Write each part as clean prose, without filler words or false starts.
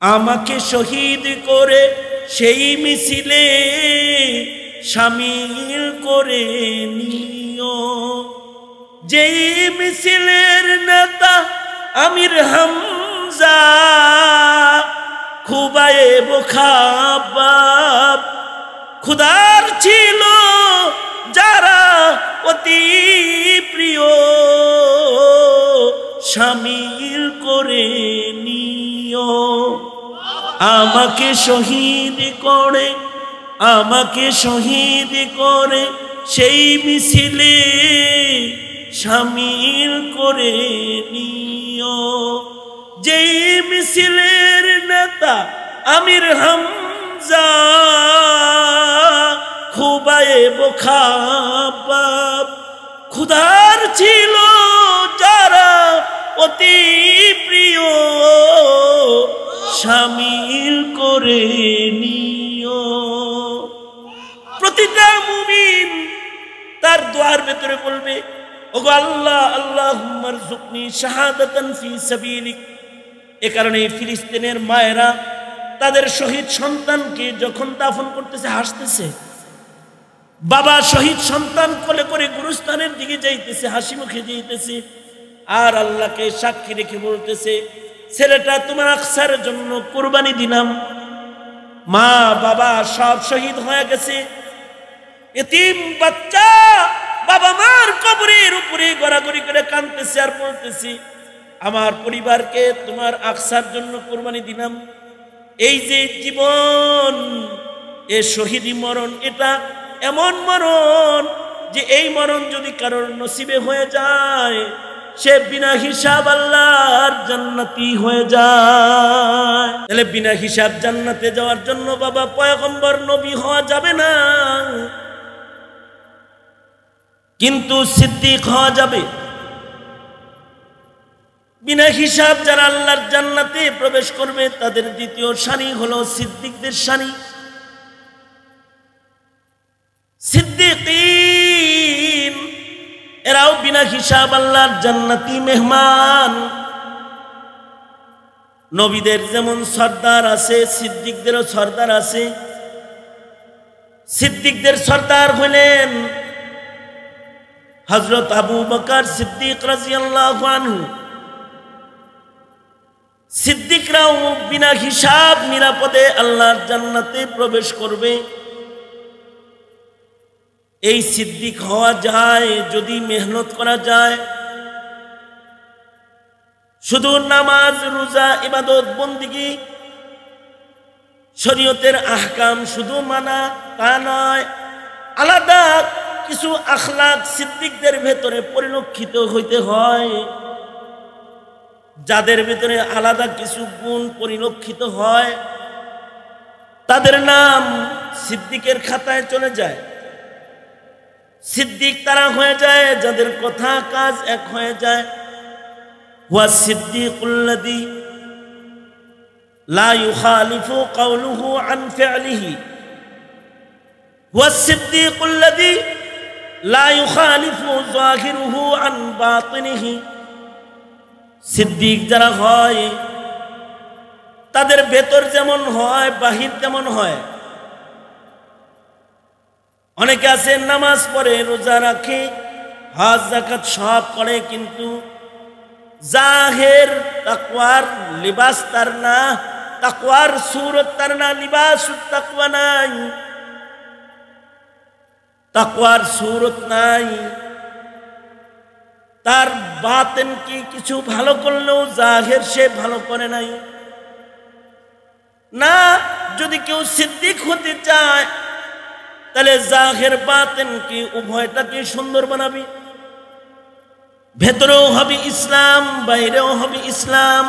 আমাকে শহীদ করে সেই মিছিলে শামিল করে নিও। যেই মিছিলের নেতা আমির হামজা, খুবাইব খাবাব, খুদার ছিল যারা অতি প্রিয়, শামিল করে নিও। আমাকে শহীদ করে, আমাকে শহীদ করে সেই মিছিলে শামিল করে নিও। যেই মিছিলের নেতা আমির হামজা, খুবাইব খাবাব, খুদার ছিল যারা অতি প্রিয়, শামিল করে নিও। প্রতিটা মুমিন তার দোয়ার ভেতরে বলবে, ওগো আল্লাহ, আল্লাহুম্মা রযুকনি শাহাদাতান ফি সাবিলিক। এ কারণে ফিলিস্তিনের মায়েরা তাদের শহীদ সন্তানকে যখন দাফন করতেছে হাসতেছে। বাবা শহীদ সন্তান কোলে করে গুরুস্থানের দিকে যাইতেছে, হাসি মুখে যাইতেছে, আর আল্লাহকে সাক্ষী রেখে বলতেছে, ছেলেটা তোমার আকসার জন্য কুরবানি দিলাম। মা বাবা সব শহীদ হয়ে গেছে, এতিম বাচ্চা বাবা মার কবরের উপরে গড়াগড়ি করে কাঁদতেছে আর বলতেছে, আমার পরিবারকে তোমার আকসার জন্য কুরবানি দিলাম। এই যে জীবন, এ শহীদি মরণ, এটা এমন মরণ যে এই মরণ যদি কারোর নসিবে হয়ে যায়, সে বিনা হিসাব আল্লাহর জান্নাতি হয়ে যায়। তাহলে বিনা হিসাব জান্নাতে যাওয়ার জন্য বাবা পয়গম্বর নবী হওয়া যাবে না, কিন্তু সিদ্দিক হওয়া যাবে। বিনা হিসাব যারা আল্লাহর জান্নাতে প্রবেশ করবে তাদের দ্বিতীয় সারি হলো সিদ্দিকদের সারি। সিদ্দিকিন এরাও বিনা হিসাব আল্লাহর জান্নাতি মেহমান। নবীদের যেমন সর্দার আছে, সিদ্দিকদেরও সর্দার আছে। সিদ্দিকদের সর্দার হলেন হযরত আবু বকর সিদ্দিক রাদিয়াল্লাহু আনহু। সিদ্দিকরাও বিনা হিসাব নিরাপদে আল্লাহর জান্নাতে প্রবেশ করবে। এই সিদ্দিক হওয়া যায় যদি মেহনত করা যায়। শুধু নামাজ রোজা ইবাদত বন্দেগী শরীয়তের আহকাম শুধু মানা তা নয়, আলাদা কিছু আখলাক সিদ্দিকদের ভেতরে পরিলক্ষিত হইতে হয়। যাদের ভেতরে আলাদা কিছু গুণ পরিলক্ষিত হয় তাদের নাম সিদ্দিকের খাতায় চলে যায়। সিদ্দিক তারা হয়ে যায় যাদের কথা কাজ এক হয়ে যায়। হুয়া সিদ্দিকুল্লাযী লা ইউখালিফু কাওলুহু আন ফি'লিহি, হুয়া সিদ্দিকুল্লাযী লা ইউখালিফু যাহিরুহু আন বাতিনিহি। সিদ্দিক যারা হয় তাদের ভেতর যেমন হয় বাহির তেমন হয়। অনেকে আছে নামাজ পড়ে, রোজা রাখে, হজ যাকাত সব করে, কিন্তু জাহের তাকওয়ার লিবাস তার না, তাকওয়ার সূরত তার না, লিবাসুত তাকওয়া নাই, তাকওয়ার সূরত নাই। তার বাতেন কি কিছু ভালো করলেও জাহের সে ভালো করে নাই। না, যদি কেউ সিদ্দিক হতে চায় তাহলে জাহের বাতেন কি উভয়টাকে সুন্দর বানাবি। ভেতরেও হবে ইসলাম, বাইরেও হবে ইসলাম।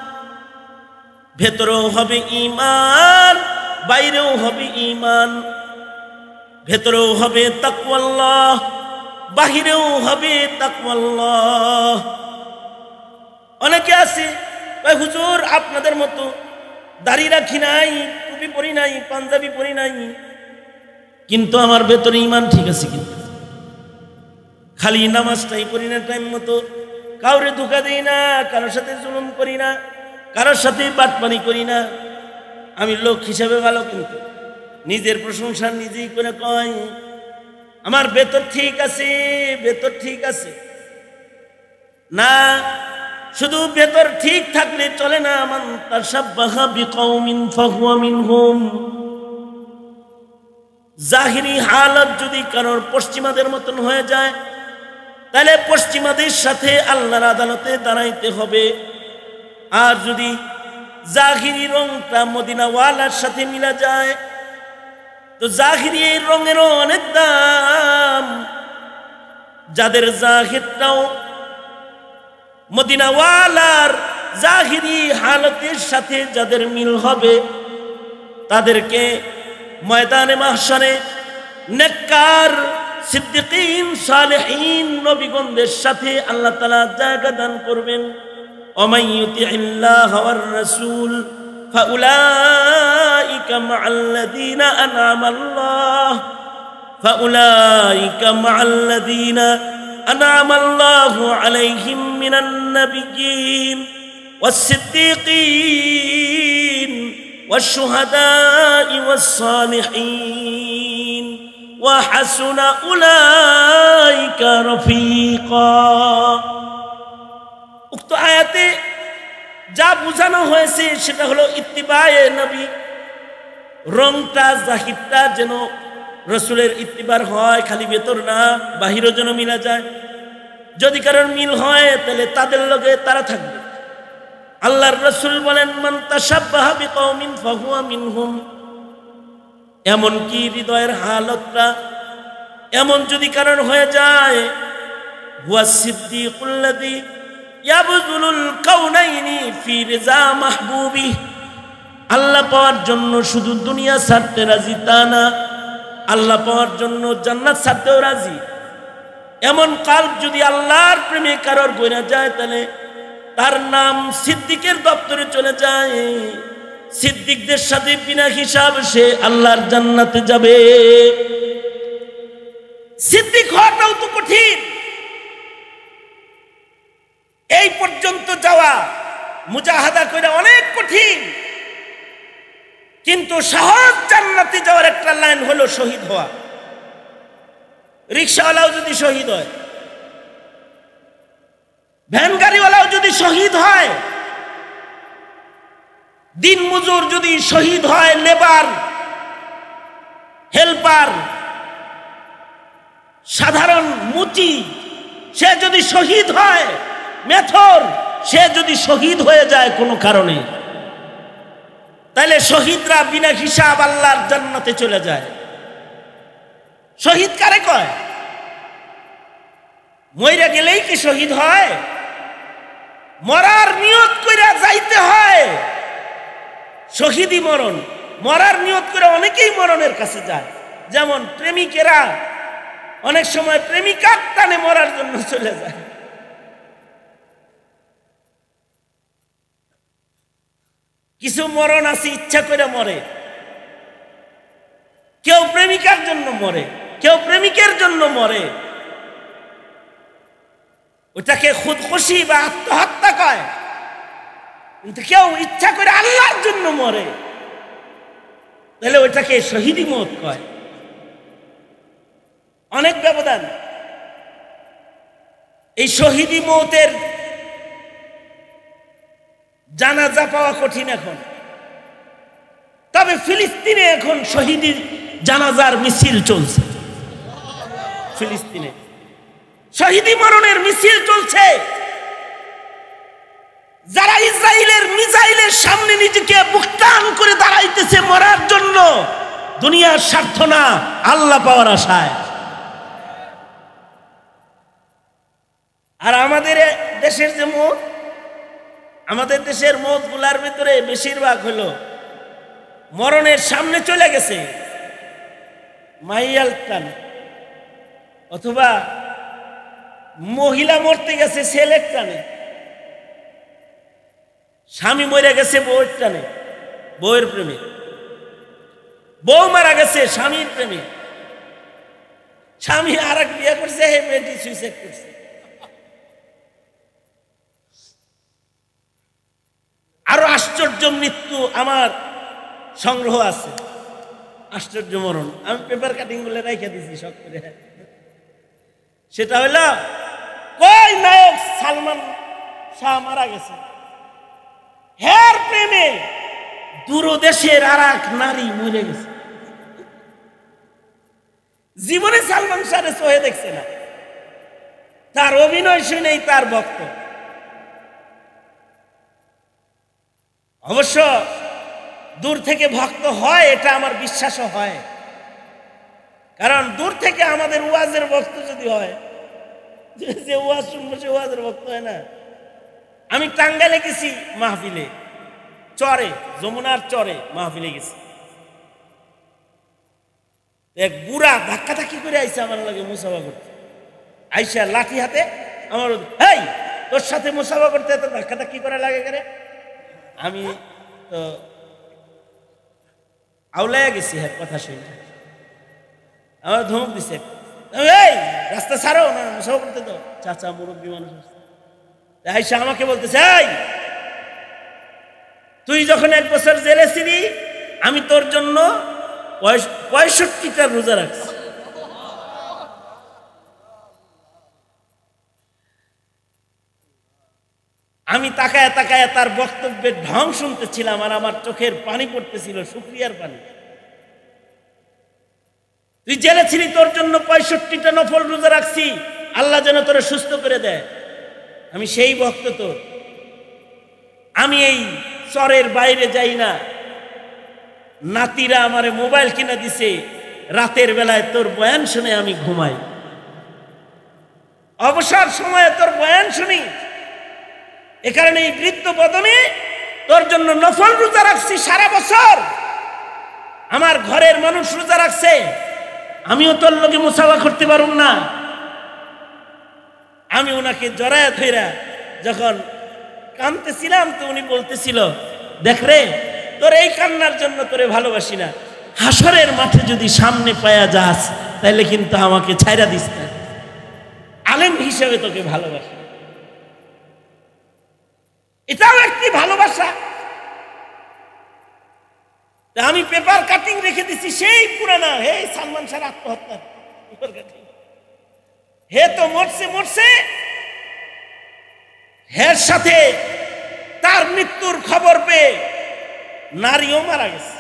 ভেতরেও হবে ঈমান, বাইরেও হবে ঈমান। ভেতরেও হবে তাকওয়াল্লাহ, বাহিরেও হবে তাকওয়াল্লাহ। অনেকে আছে ভাই হুজুর আপনাদের মতো দাড়ি রাখি নাই, টুপি পরি নাই, পাঞ্জাবি পরি নাই, কিন্তু আমার ভেতরে ঈমান ঠিক আছে। কিন্তু খালি নামাজটাই পড়ি না টাইম মতো, কাউরে ধোঁকা দেই না, কারোর সাথে জুলুম করি না, কারোর সাথে বাটপানি করি না। আমি লোক হিসেবে ভালো, কিন্তু নিজের প্রশংসা নিজেই করে কয় আমার বেতর ঠিক আছে, বেতর ঠিক আছে না। শুধু ভেতর ঠিক থাকলে চলে না। মান তাশাব্বাহা বিকওমিন ফাহুয়া মিনহুম। জাহিরি হালত যদি কারোর পশ্চিমাদের মতন হয়ে যায়, তাহলে পশ্চিমাদের সাথে আল্লাহর আদালতে দাঁড়াইতে হবে। আর যদি জাহিরি রংটা মদিনাওয়ালার সাথে মিলা যায়, তো জাহিরি এই রঙেরও অনেক দাম। যাদের জাহিরটাও মদিনাওয়ালার জাহিরি হালতের সাথে যাদের মিল হবে, তাদেরকে ময়দানে মাহশারে নেককার সিদ্দিকিন সালেহিন নবীগণদের সাথে আল্লাহ তাআলা জায়গা দান করবেন। ওমান ইউতিইল্লাহ ওয়ার রাসূল ফাউলাইকা মাআল্লাযীনা أنعم الله عليهم من النبيين والصديقين والشهداء والصالحين وحسن أولئك رفيقا। উক্ত আয়াতে যা বোঝানো হয়েছে সেটা হলো ইত্তিবায়ে নবী। রংটা জাহিরটা যেন রসুলের ইত্তিবার হয়, খালি ভেতর না, বাহিরও যেন মিলা যায়। যদি কারোর মিল হয় তাহলে তাদের লগে তারা থাকবে। আল্লাহর রসুল বলেন মান তাশাব্বাহা বিকওমিন ফাহুয়া মিনহুম। এমনকি হৃদয়ের হালতটা এমন যদি কারোর হয়ে যায়, হুয়া সিদ্দিকুল্লাযী ইয়াবযুলুল কাউনাইনি ফি রিজা মাহবুবি। আল্লাহ পাওয়ার জন্য শুধু দুনিয়া ছাড়তে রাজি তা না, আল্লাহ পাওয়ার জন্য জান্নাত ছাড়তেও রাজি। এমন কাল্ব যদি আল্লাহর প্রেমে কারোর গড়া যায়, তাহলে তার নাম সিদ্দিকের দপ্তরে চলে যায়। সিদ্দিকদের সাথে বিনা হিসাব সে আল্লাহর জান্নাতে যাবে। সিদ্দিক হওয়াটাও তো কঠিন। এই পর্যন্ত যাওয়া মুজাহাদা করে অনেক কঠিন, কিন্তু সহজ জান্নাতে যাওয়ার একটা লাইন হলো শহীদ হওয়া। রিকশাওয়ালাও যদি শহীদ হয়, ভ্যান গাড়িওয়ালাও যদি শহীদ হয়, দিন মজুর যদি শহীদ হয়, লেবার, হেল্পার, সাধারণ মুচি সে যদি শহীদ হয়, মেথর সে যদি শহীদ হয়ে যায় কোনো কারণে, তাহলে শহীদরা বিনা হিসাব আল্লাহর জান্নাতে চলে যায়। শহীদ কারে কয়? মইরা গেলেই কি শহীদ হয়? মরার নিয়ত কইরা যাইতে হয়, শহীদই মরণ। মরার নিয়ত করে অনেকেই মরণের কাছে যায়। যেমন প্রেমিকেরা অনেক সময় প্রেমিকার টানে মরার জন্য চলে যায়। কিছু মরণ আছে ইচ্ছা করে মরে। কেউ প্রেমিকার জন্য মরে, কেউ প্রেমিকের জন্য মরে। ওটাকে খুদকুশি বা আত্মহত্যা কয়। কিন্তু কেউ ইচ্ছা করে আল্লাহর জন্য মরে, তাহলে ওটাকে শহীদি মওত কয়। অনেক ব্যবধান। এই শহীদি মওতের জানাজা পাওয়া কঠিন এখন। তবে ফিলিস্তিনে এখন শহীদি জানাজার মিছিল চলছে। ফিলিস্তিনে শহীদি মরণের মিছিল চলছে। যারা ইসরায়েলের মিসাইলের সামনে নিজেকে বুকটান করে দাঁড়াইতেছে মরার জন্য, দুনিয়ার স্বার্থ না, আল্লাহ পাওয়ার আশায়। আর আমাদের দেশের যে মত, আমাদের দেশের মত গুলার ভিতরে বেশিরভাগ হলো মরণের সামনে চলে গেছে মাইয়াল টান, অথবা মহিলা মরতে গেছে ছেলের টানে, স্বামী মরে গেছে বউয়ের টানে, বউয়ের প্রেমে, বউ মারা গেছে স্বামীর প্রেমে, স্বামী আর এক বিয়ে করছে, হে মেয়েটি সুইসাইড করছে। আরো আশ্চর্য মৃত্যু আমার সংগ্রহ আছে, আশ্চর্য মরণ। আমি পেপার কাটিং গুলো রেখে দিছি সব করে। সেটা হইল কই নায়ক সালমান শাহ মারা গেছে, হের প্রেমে দূরদেশের আর এক নারী মরে গেছে। জীবনে সালমান শাহের চোখে দেখছে না, তার অভিনয় শুনেই তার ভক্ত। অবশ্য দূর থেকে ভক্ত হয়, এটা আমার বিশ্বাসও হয়, কারণ দূর থেকে আমাদের ওয়াজের ভক্ত যদি হয়, যে ওয়াজ শুনবো সে ওয়াজের ভক্ত হয় না। আমি টাঙ্গাইলে গেছি মাহফিলে, চরে, যমুনার চরে মাহফিলে গেছি। এক বুড়া ধাক্কাধাক্কি করে আইসা আমার লাগে মুসাফা করতে, আইসা লাঠি হাতে আমার, এই তোর সাথে মুসাফা করতে এত ধাক্কাধাক্কি করে লাগে করে। আমি তো আউলাইয়া গেছি, হ্যাঁ কথা শুনে আমার ধমক দিছে, এই রাস্তা ছাড়ো না, মুসাফা করতে তো। চাচা মুরব্বী মানুষ আইসা আমাকে বলতেছে, এই তুই যখন 1 বছর জেলে ছিলি, আমি তোর জন্য 65টা রোজা রাখছি। আমি তাকায় তাকায় তার বক্তব্যের ঢং শুনতেছিলাম, আর আমার চোখের পানি পড়তেছিল, শুকরিয়ার পানি। তুই জেলে ছিলি, তোর জন্য 65টা নফল রোজা রাখছি, আল্লাহ যেন তোরে সুস্থ করে দেয়। আমি সেই ভক্ত তোর। আমি এই চরের বাইরে যাই না, নাতিরা আমারে মোবাইল কিনে দিছে, রাতের বেলায় তোর বয়ান শুনে আমি ঘুমাই, অবসর সময়ে তোর বয়ান শুনি। এ কারণে এই বৃদ্ধ বদনে তোর জন্য নফল রোজা রাখছি সারা বছর। আমার ঘরের মানুষ রোজা রাখছে, আমিও তোর লোকে মুসাফা করতে পারুম না। আমি ওনাকে জড়ায় ধইরা যখন কাঁদতেছিলাম, তো উনি বলতেছিল, দেখ রে, তোর এই কান্নার জন্য তোরে ভালোবাসি না, হাসরের মাঠে যদি সামনে পায়া যাস তাহলে কিন্তু আমাকে ছাইরা দিস না, আলেম হিসেবে তোকে ভালোবাসি। এটাও একটি ভালোবাসা। আমি পেপার কাটিং রেখে দিছি সেই পুরানা, হে সালমান শাহ আত্মহত্যা পেপার কাটিং, হে তো মরছে মরছে, হের সাথে তার মৃত্যুর খবর পেয়ে নারীও মারা গেছে,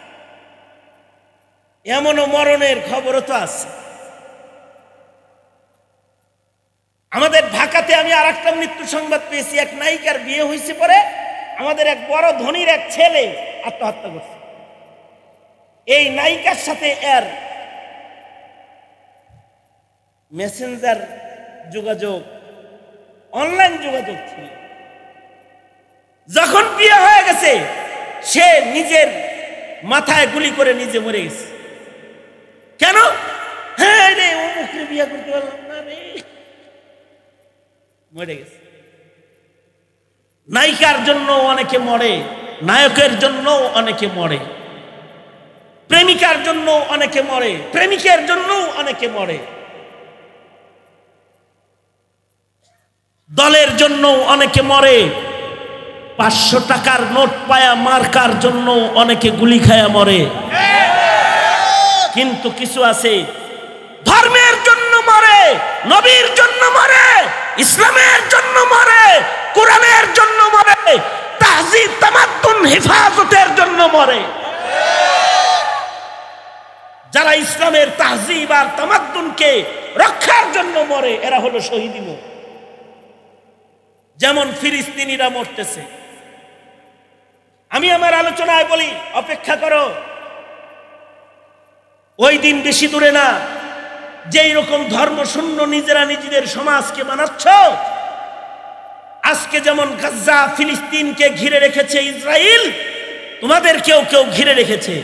এমনও মরণের খবরও তো আছে। আমাদের ঢাকাতে আমি আর একটা মৃত্যু সংবাদ পেয়েছি, এক নায়িকার বিয়ে হয়েছে, পরে আমাদের এক বড় ধনীর এক ছেলে আত্মহত্যা করছে। এই নায়িকার সাথে এর মেসেঞ্জার যোগাযোগ, অনলাইন যোগাযোগ ছিল। যখন বিয়ে হয়ে গেছে, সে নিজের মাথায় গুলি করে নিজে মরে গেছে। কেন? হ্যাঁ রে, অমুকরে বিয়ে করতে পারলাম না রে, মরে গেছে। নায়িকার জন্য অনেকে মরে, নায়কের জন্য অনেকে মরে, প্রেমিকার জন্য অনেকে মরে, প্রেমিকের জন্য অনেকে মরে, দলের জন্য অনেকে মরে, 500 টাকার নোট পায়া মার্কার জন্য অনেকে গুলি খায়া মরে। কিন্তু কিছু আছে ধর্মের জন্য মরে, নবীর জন্য মরে, ইসলামের জন্য মরে, কোরআনের জন্য মরে, তাহজিব তামাদ্দুন হেফাজতের জন্য মরে। যারা ইসলামের তাহজিব আর তামাদ্দুনকে রক্ষার জন্য মরে, এরা হলো শহীদ। যেমন ফিলিস্তিনিরা মরতেছে। আমি আমার আলোচনায় বলি, অপেক্ষা করো, ওই দিন বেশি দূরে না, যেই রকম ধর্মশূন্য নিজেরা নিজেদের সমাজকে বানাচ্ছ, আজকে যেমন গাজা ফিলিস্তিনকে ঘিরে রেখেছে ইসরায়েল, তোমাদের কেউ কেউ ঘিরে রেখেছে।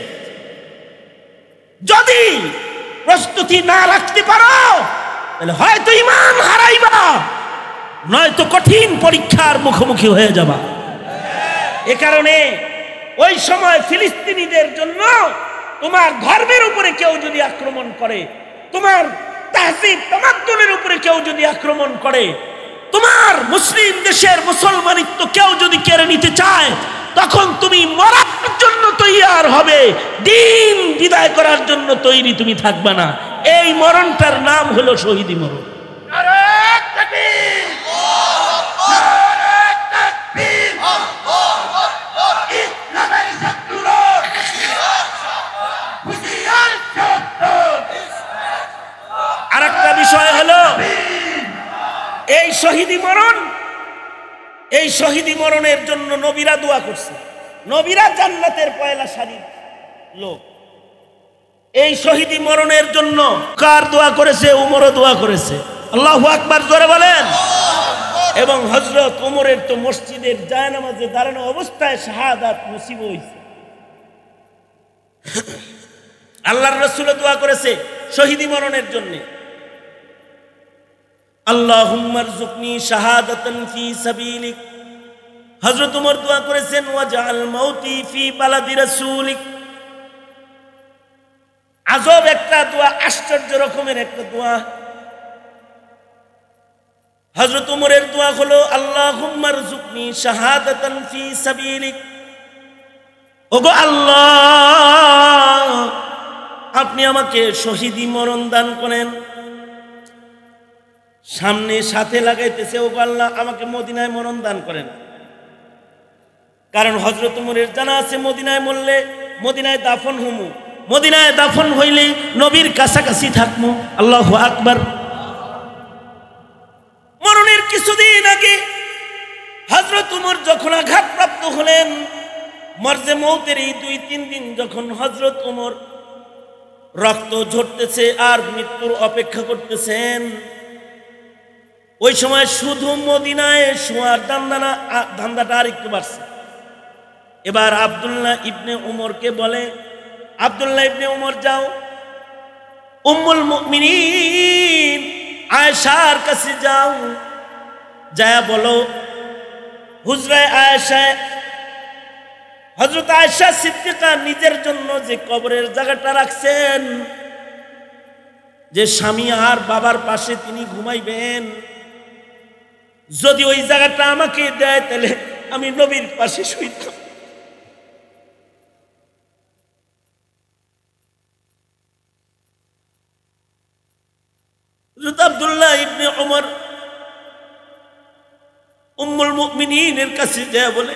যদি প্রস্তুতি না রাখতে পারো তাহলে হয়তো ঈমান হারাইবা, নয়তো কঠিন পরীক্ষার মুখোমুখি হয়ে যাবা। এ কারণে ওই সময় ফিলিস্তিনিদের জন্য তোমার ধর্মের উপরে কেউ যদি আক্রমণ করে, তোমার তাহজিব তামাদ্দুনের উপরে কেউ যদি আক্রমণ করে, তোমার মুসলিম দেশের মুসলমানিত্ব কেউ যদি কেড়ে নিতে চায়, তখন তুমি মরার জন্য তৈয়ার হবে, দিন বিদায় করার জন্য তৈরি তুমি থাকবে না। এই মরণটার নাম হলো শহীদি মরণ। আরেকটা বিষয় হলো এই শহীদি মরণ, এই শহীদি মরণের জন্য নবীরা দোয়া করছে। নবীরা জান্নাতের পয়লা সারির লোক। এই শহীদি মরণের জন্য কার দোয়া করেছে? উমরও দোয়া করেছে। আল্লাহু আকবার জোরে বলেন। এবং হযরত উমরের তো মসজিদের জায়নামাজে দাঁড়ানো অবস্থায় শাহাদাত নসিব হয়েছে। আল্লাহর রাসূল দোয়া করেছে শহীদি মরণের জন্য, আল্লাহুম্মা রযুকনি শাহাদাতান ফি সাবিলিক। হযরত উমর দোয়া করেছেন ওয়াজআল মাউতি ফি বালাদি রাসূলিক। আজব একটা দোয়া, আশ্চর্য রকমের একটা দোয়া। হযরত উমরের দোয়া হলো আল্লাহুম্মা রযুকনি শাহাদাতান ফি সাবিলিক। ওগো আল্লাহ, আপনি আমাকে শহীদি মরণ দান করেন। সামনে সাথে লাগাইতেছে, ওগো আল্লাহ আমাকে মদিনায় মরণ দান করেন। কারণ হযরত উমরের জানা আছে মদিনায় মরলে মদিনায় দাফন হমু, মদিনায় দাফন হইলে নবীর কাছাকাছি থাকমু। আল্লাহু আকবার। মরণের কিছুদিন আগে হযরত উমর যখন আঘাতপ্রাপ্ত হলেন, মরজে মৌতের এই 2-3 দিন যখন হযরত উমর রক্ত ঝরতেছে আর মৃত্যুর অপেক্ষা করতেছেন, ওই সময় শুধু মদিনায় শোয়ার ধান্দাটা আর একটু বাড়ছে। এবার আব্দুল্লাহ ইবনে উমরকে বলে, আব্দুল্লাহ ইবনে উমর যাও উম্মুল মুমিনিন আয়েশার কাছে যাও, যায় বলো হুজরায়ে আয়েশা, হযরত আয়েশা সিদ্দিকা নিজের জন্য যে কবরের জায়গাটা রাখছেন, যে স্বামী আর বাবার পাশে তিনি ঘুমাইবেন, যদি ওই জায়গাটা আমাকে দেয় তাহলে আমি নবীর পাশে শুইতাম। আব্দুল্লাহ ইবনে উমর উম্মুল মুমিনিনের কাছে যায় বলে,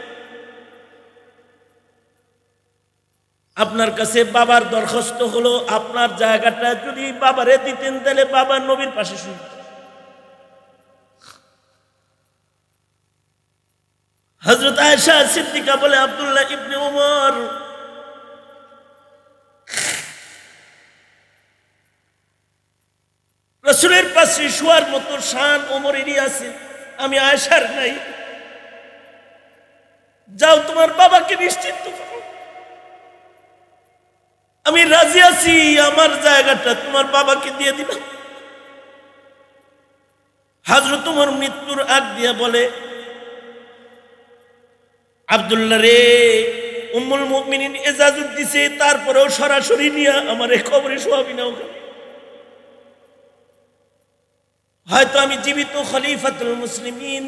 আপনার কাছে বাবার দরখাস্ত হলো, আপনার জায়গাটা যদি বাবারে দিতেন তাহলে বাবা নবীর পাশে শুইতেন। হযরত আয়েশা সিদ্দিকা বলে, আব্দুল্লাহ ইবনে উমর রাসূলের পাশে শোয়ার মতো শান ওমরেরই আছে, আমি আয়েশার নাই। যাও তোমার বাবাকে নিশ্চিন্ত করো, আমি রাজি আছি, আমার জায়গাটা তোমার বাবাকে দিয়ে দিলাম। হযরত উমর মৃত্যুর আগ দিয়ে বলে, আব্দুল্লাহ রে, উম্মুল মুমিনিন ইজাজত দিছে, তারপরেও সরাসরি নিয়ে আমার কবরে শোয়াবি না ওখানে। হয়তো আমি জীবিত খলিফাতুল মুসলিমিন,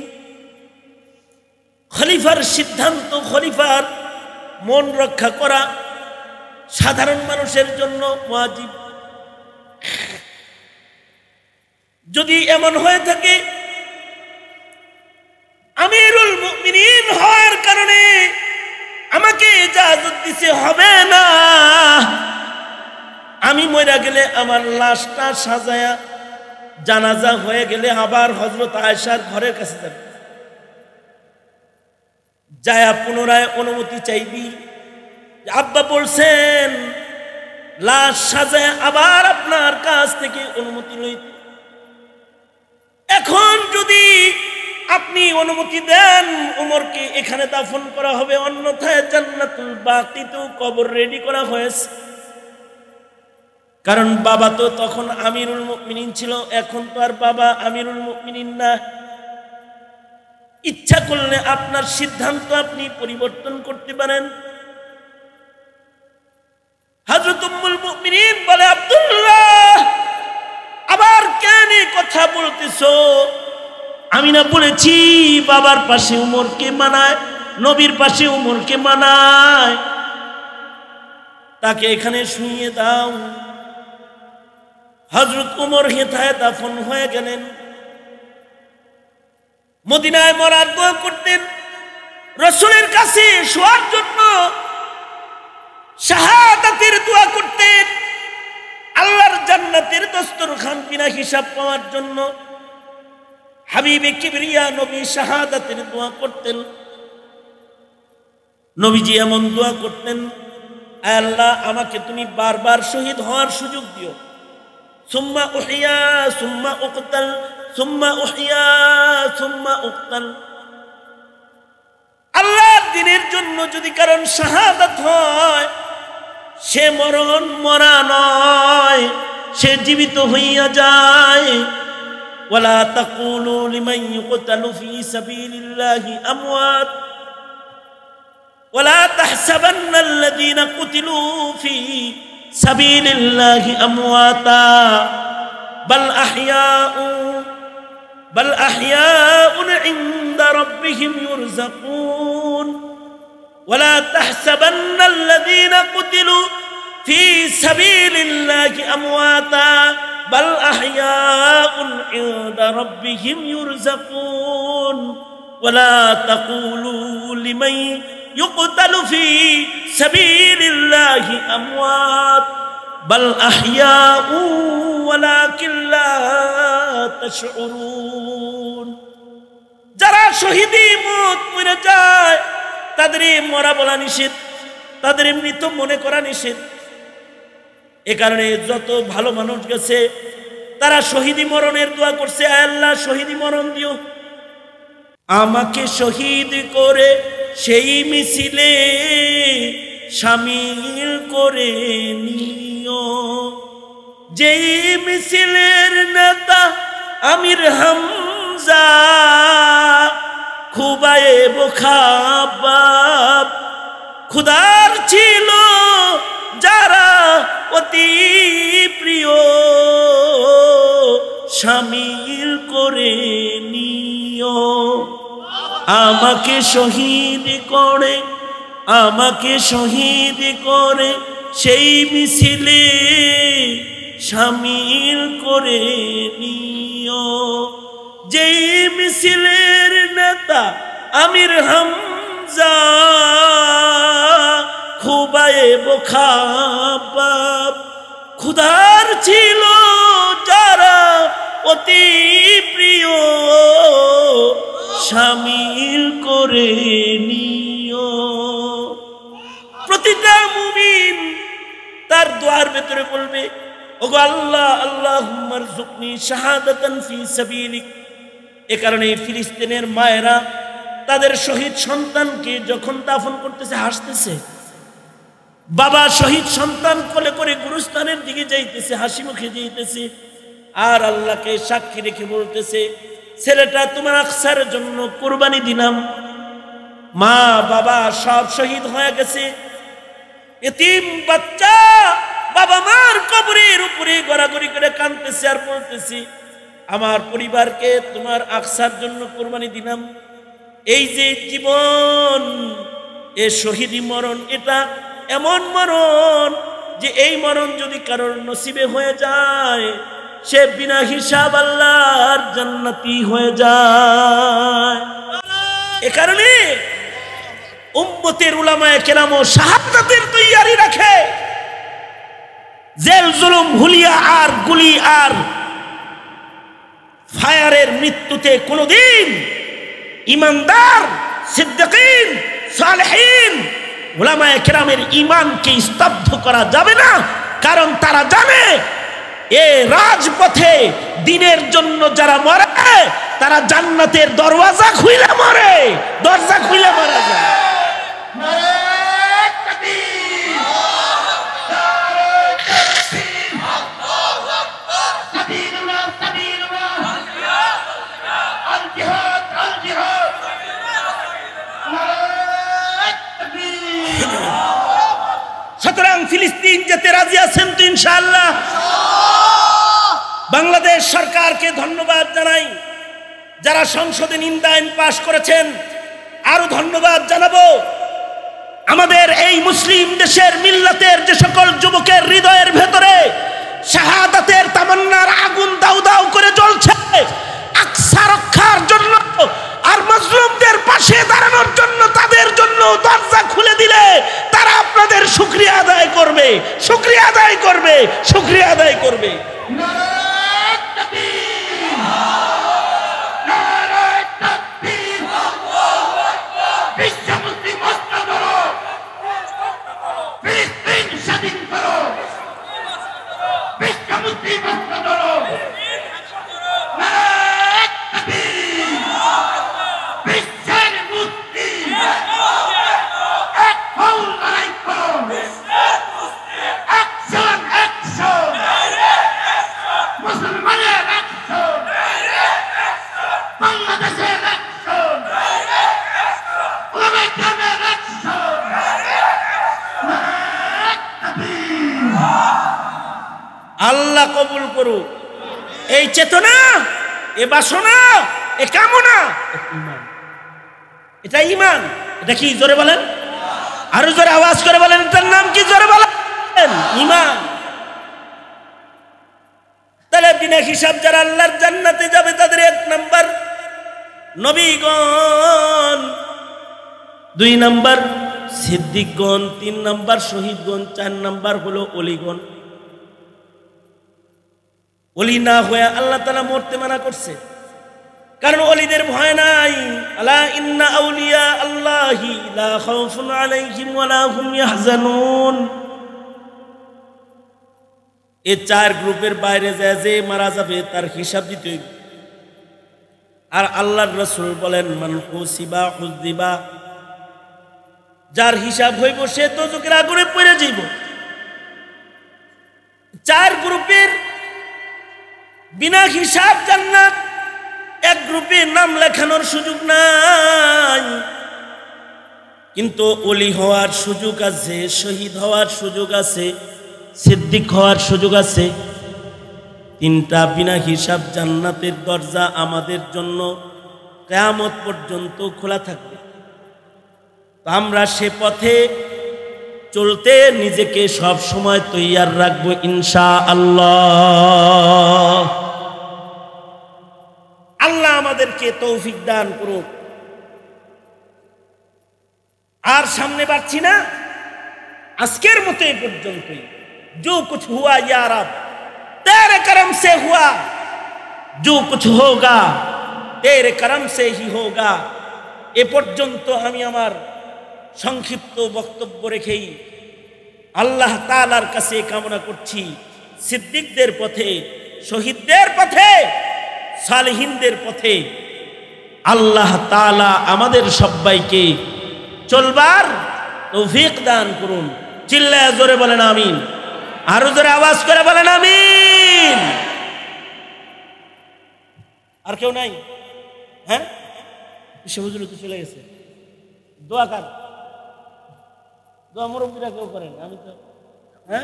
খলিফার সিদ্ধান্ত, খলিফার মন রক্ষা করা সাধারণ মানুষের জন্য ওয়াজিব। যদি এমন হয়ে থাকে আমিরুল মুমিনিন হওয়ার কারণে আমাকে ইজাজত দিতে হবে না, আমি মরে গেলে আমার লাশটা সাজায়া জানাজা হয়ে গেলে আবার হযরত আয়েশার ঘরের কাছে যাবে, যায়া পুনরায় অনুমতি চাইবি। আব্বা বলছেন লাশ সাজায় আবার আপনার কাছ থেকে অনুমতি লইতে। এখন যদি আপনি অনুমতি দেন উমরকে এখানে দাফন করা হবে, অন্যথায় জান্নাতুল বাকিতেও কবর রেডি করা হয়েছে। কারণ বাবা তো তখন আমিরুল মুমিনিন ছিল, এখন তো আর বাবা আমিরুল মুমিনিন না। ইচ্ছা করলে আপনার সিদ্ধান্ত আপনি পরিবর্তন করতে পারেন। হযরত উম্মুল মুমিনিন বলে, আব্দুল্লাহ আবার কেন কথা বলতেছো? আমি না বলেছি বাবার পাশে উমরকে মানায়, নবীর পাশে উমরকে মানায়, তাকে এখানে শুইয়ে দাও। হযরত উমর হেথায় দাফন হয়ে গেলেন। মদিনায় মরার দোয়া করতেন, রাসূলের কাছে শোয়ার জন্য শাহাদাতের দোয়া করতেন, আল্লাহর জান্নাতের দস্তরখান বিনা হিসাব পাওয়ার জন্য হাবিবে কিবরিয়া নবী শাহাদাতের দোয়া করতেন। নবীজি এমন দোয়া করতেন, আয় আল্লাহ আমাকে তুমি বারবার শহীদ হওয়ার সুযোগ দিও। সুম্মা উহিয়া সুম্মা উকতাল সুম্মা উহিয়া সুম্মা উকতাল। আল্লাহর দ্বীনের জন্য যদি কারণ শাহাদাত হয়, সে মরণ মরা নয়, সে জীবিত হইয়া যায়। ওয়ালা তাকুলু লিমান ইউকতালু ফি সাবিলিল্লাহি আমওয়াত ওয়ালা তাহসাবান্নাল্লাযীনা কুতিলু ফি সাবিলিল্লাহি আমওয়াতা বাল আহইয়াউন ইনদা রাব্বিহিম ইউরযাকুন। ওয়ালা তাহসাবান্নাল্লাযীনা কুতিলু ফি সাবিলিল্লাহি আমওয়াতা বাল আহইয়াউন ইনদা রাব্বিহিম ইউরযাকুন। ওয়ালা তাকুলু লিমান ইউকতালু ফি সাবিলিল্লাহি আমওয়াত বাল আহইয়াউ ওয়ালাকিন লা তাশউরুন। যারা শহীদি মত মরে যায় তাদের মরা বলা নিষেধ, তাদের মৃত মনে করা নিষেধ। এ কারণে যত ভালো মানুষ গেছে তারা শহীদি মরণের দোয়া করছে, আয় আল্লাহ শহীদি মরণ দিও, আমাকে শহীদ করে সেই মিছিলে শামিল করে নিও। যেই মিছিলের নেতা আমির হামজা, খুবায়ে বুখাবাব, খুদার ছিল যারা অতি প্রিয়, শামিল করে নিও। আমাকে শহীদ করে, আমাকে শহীদ করে সেই মিছিলে শামিল করে নিও। যেই মিছিলের নেতা আমির হামজা, খুবায়ে বুখাবাব, খুদার ছিল যারা অতি প্রিয়, শামিল করে নিও। প্রতিটা মুমিন তার দোয়ার ভেতরে বলবে, ওগো আল্লাহ আল্লাহুম্মা রযুকনি শাহাদাতান ফি সাবিলিক। এ কারণে ফিলিস্তিনের মায়েরা তাদের শহীদ সন্তানকে যখন দাফন করতেছে হাসতেছে। বাবা শহীদ সন্তান কোলে করে গুরুস্থানের দিকে যাইতেছে, হাসি মুখে যাইতেছে, আর আল্লাহকে সাক্ষী রেখে বলতেছে, ছেলেটা তোমার আকসার জন্য কুরবানি দিলাম। মা বাবা সব শহীদ হয়ে গেছে, এতিম বাচ্চা বাবা মার কবরের উপরে গড়াগড়ি করে কাঁদতেছে আর বলতেছে, আমার পরিবারকে তোমার আকসার জন্য কুরবানি দিলাম। এই যে জীবন, এ শহীদি মরণ, এটা এমন মরণ যে এই মরণ যদি কারোর নসিবে হয়ে যায়, সে বিনা হিসাব আল্লাহর জান্নাতি হয়ে যায়। এ কারণে উম্মতের উলামায়ে কেরাম শাহাদাতের তৈয়ারি রাখে। জেল জুলুম, হুলিয়া আর গুলি আর ফায়ারের মৃত্যুতে কোনদিন ইমানদার, সিদ্দিকিন, সালেহিন, উলামায়ে কেরামের ঈমানকে স্তব্ধ করা যাবে না। কারণ তারা জানে এ রাজপথে দ্বীনের জন্য যারা মরে তারা জান্নাতের দরওয়াজা খুলে মরে, দরজা খুলে মারা যায়। সুতরাং ফিলিস্তিন যেতে রাজি আছেন তো ইনশাআল্লাহ? বাংলাদেশ সরকারকে ধন্যবাদ জানাই, যারা সংসদে নিন্দা আইন পাশ করেছেন। আরো ধন্যবাদ জানাবো আমাদের এই মুসলিম দেশের মিল্লাতের যে সকল যুবকের হৃদয়ের ভেতরে শাহাদাতের তামান্নার আগুন দাউ দাউ করে জ্বলছে আকসা রক্ষার জন্য আর মাজলুমদের পাশে দাঁড়ানোর জন্য, তাদের জন্য দরজা খুলে দিলে তারা আপনাদের শুকরিয়া আদায় করবে, শুকরিয়া আদায় করবে, শুকরিয়া আদায় করবে। আল্লাহ কবুল করুক এই চেতনা, এ বাসনা, এ কামনা, এটা ঈমান। এটা কি জোরে বলেন, আরো জোরে আওয়াজ করে বলেন, এটার নাম কি জোরে বলেন? ঈমান। তাহলে বিনা হিসাব যারা আল্লাহর জান্নাতে যাবে তাদের 1 নাম্বার নবীগণ, 2 নাম্বার সিদ্দিকগণ, 3 নাম্বার শহীদগণ, 4 নাম্বার হলো ওলিগণ। ওলি না হয়ে আল্লাহ তাআলা মরতে মানা করছে, কারণ ওলিদের ভয় নাই। আলা ইন্না আউলিয়া আল্লাহি লা খাউফুন আলাইহিম ওয়া লা হুম ইয়াহজানুন। এই 4 গ্রুপের বাইরে যে মারা যাবে তার হিসাব দিতে হইবে। আর আল্লাহর রাসূল বলেন মান হুসিবা হুযিবা, যার হিসাব হইব সে দোজখের আগুনে পড়ে যাইব। 4 গ্রুপের বিনা হিসাব জান্নাত, 1 গ্রুপে নাম লেখানোর সুযোগ নাই, কিন্তু ওলি হওয়ার সুযোগ আছে, শহীদ হওয়ার সুযোগ আছে, সিদ্দিক হওয়ার সুযোগ আছে। 3টা বিনা হিসাব জান্নাতের দরজা আমাদের জন্য কিয়ামত পর্যন্ত খোলা থাকবে। তো আমরা সে পথে চলতে নিজেকে সব সময় তৈয়ার রাখবো ইনশাআল্লাহ। আল্লাহ আমাদেরকে তৌফিক দান করুন। আর সামনে বাড়ছি না, আজকের মতো এই পর্যন্তই। जो कुछ हुआ या रब तेरे करम से हुआ, जो कुछ होगा तेरे करम से ही होगा। এ পর্যন্ত আমি আমার সংক্ষিপ্ত বক্তব্য রেখেই আল্লাহ তাআলার কাছে কামনা করছি সিদ্দিকদের পথে, শহীদদের পথে, সালেহিনদের পথে আল্লাহ তাআলা আমাদের সবাইকে চলবার তৌফিক দান করুন। চিল্লায়ে জোরে বলেন আমিন, আরো জোরে আওয়াজ করে বলেন আমিন। আর কেউ নাই? হ্যাঁ, সে হুজুর তো চলে গেছে। দোয়া কার? দোয়া মুরব্বীরা কেউ করেন, আমি তো। হ্যাঁ,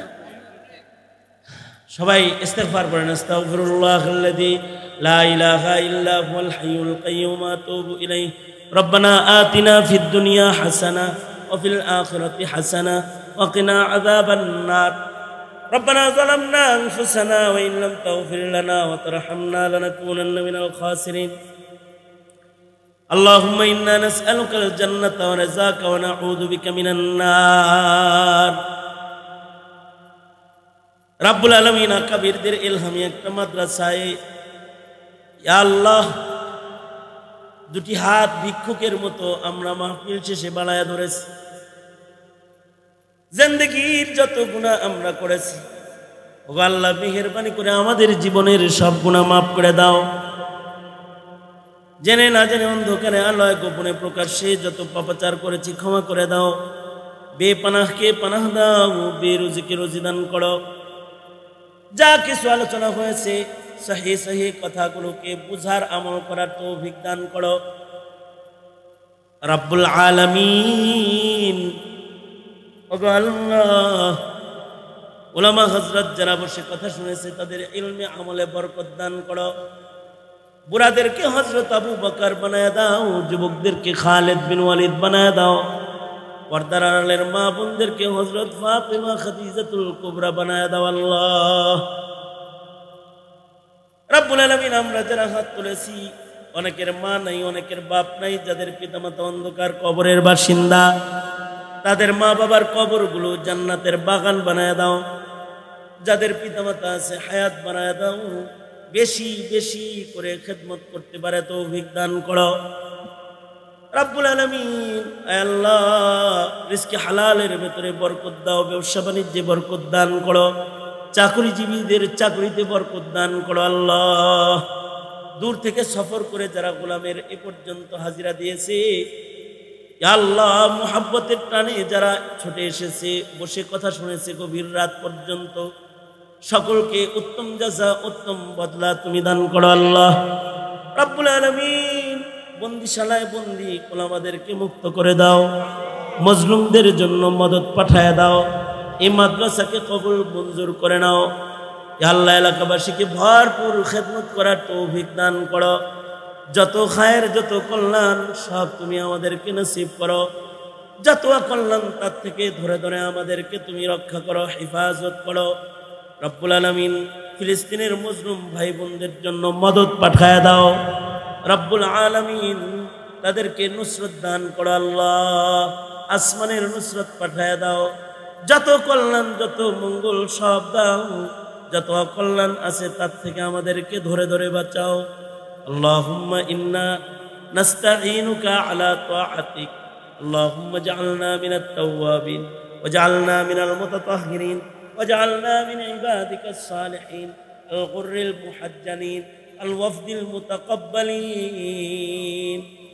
সবাই ইস্তিগফার করেন। আস্তাগফিরুল্লাহাল্লাযী লা ইলাহা ইল্লা হুয়াল হাইয়ুল কাইয়্যুম ওয়া আতুবু ইলাইহি। রব্বানা আতিনা ফিদ দুনিয়া হাসানাহ ওয়া ফিল আখিরাতি হাসানাহ ওয়া কিনা আযাবান নার। ربنا ظلمنا أنفسنا وإن لم تغفر لنا وترحمنا لنكونن من الخاسرين. اللهم إنا نسألك الجنة ورزاك ونعوذ بك من النار. রব্বুল আলামিন কাবীরদের ইলহামি একটা মাদ্রাসায় ইয়া আল্লাহ 2টি হাত ভিক্ষুকের মতো আমরা মাহফিল শেষে বাড়ায়া ধরেছি। জিন্দেগীর যত গুনাহ আমরা করেছি, ও আল্লাহ মেহেরবানি করে আমাদের জীবনের সব গুনাহ মাফ করে দাও। জেনে না জেনে, অন্ধকারে আলোয় গোপনে প্রকাশ্যে যত পাপাচার করেছি ক্ষমা করে দাও। বেপানাহকে পানাহ দাও, বেরুজিকে রুজি দান করো। যা কিছু আলোচনা হয়েছে সহি সহি কথাগুলোকে বুঝার আমল করার তৌফিক দান করো রব্বুল আলামিন। ওগো আল্লাহ, উলামা হযরত যারা বসে কথা শুনেছে তাদের ইলমে আমলে বরকত দান করো। বুড়াদেরকে হযরত আবু বকর বানায় দাও, যুবকদেরকে খালিদ বিন ওয়ালিদ বানায় দাও, পর্দার আড়ালের মা বোনদেরকে হযরত ফাতিমা খাদিজাতুল কুবরা বানায় দাও আল্লাহ রাব্বুল আলামিন। আমরা যারা হাত তুলেছি, অনেকের মা নাই, অনেকের বাপ নাই, যাদের পিতামাতা অন্ধকার কবরের বাসিন্দা, তাদের মা বাবার কবরগুলো জান্নাতের বাগান বানায় দাও। যাদের পিতামাতা আছে হায়াত বানায় দাও, বেশি বেশি করে খেদমত করতে পারে তৌফিক দান করো রাব্বুল আলামিন। আয় আল্লাহ, রিজকে হালালের ভেতরে বরকত দাও, ব্যবসা বাণিজ্যে বরকত দান করো, চাকরিজীবীদের চাকরিতে বরকত দান করো আল্লাহ। দূর থেকে সফর করে যারা গোলামের এ পর্যন্ত হাজিরা দিয়েছে, ইয়া আল্লাহ, মুহাব্বতের টানে যারা ছুটে এসেছে, বসে কথা শুনেছে গভীর রাত পর্যন্ত, সকলকে উত্তম জাযা, উত্তম বদলা তুমি দান করো আল্লাহ রাব্বুল আলামিন। বন্দিশালায় বন্দি গোলামাদেরকে মুক্ত করে দাও, মজলুমদের জন্য মদদ পাঠায় দাও, এই মাদ্রাসাকে কবুল মঞ্জুর করে নাও। ইয়া আল্লাহ, এলাকাবাসীকে ভরপুর খেদমত করার তৌফিক দান করো। যত খায়ের, যত কল্যাণ সব তুমি আমাদেরকে নসিব করো। যত অকল্যাণ তার থেকে ধরে ধরে আমাদেরকে তুমি রক্ষা করো, হেফাজত করো রব্বুল আলামিন। ফিলিস্তিনের মজলুম ভাই বোনদের জন্য মদদ পাঠায় দাও রব্বুল আলামিন। তাদেরকে নুসরত দান করো আল্লাহ, আসমানের নুসরত পাঠায় দাও। যত কল্যাণ, যত মঙ্গল সব দাও, যত অকল্যাণ আছে তার থেকে আমাদেরকে ধরে ধরে বাঁচাও। আল্লাহুম্মা ইন্না নাস্তাঈনুকা আলা তাআতিক, আল্লাহুম্মা জাআলনা মিনাত তাওয়াবিন ওয়াজআলনা মিনাল মুতাতাহহিরিন ওয়াজআলনা মিন ইবাদিকাস সালিহিন আল গুররিল মুহাজ্জালিন আল ওয়াফদিল মুতাকাব্বালিন।